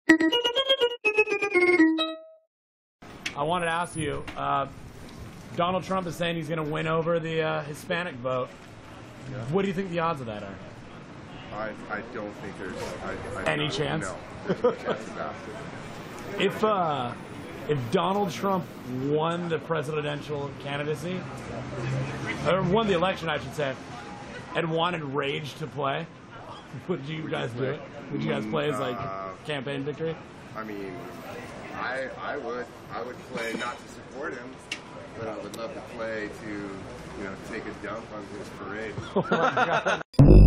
I wanted to ask you, Donald Trump is saying he's going to win over the Hispanic vote. Yeah. What do you think the odds of that are? I don't think there's any chance. No, there's no chance of that. If Donald Trump won the presidential candidacy, or won the election, I should say, and wanted Rage to play, would you guys do it? Would you guys play as like campaign victory? I mean, I would play not to support him, but I would love to play to, take a dump on his parade. Oh my God.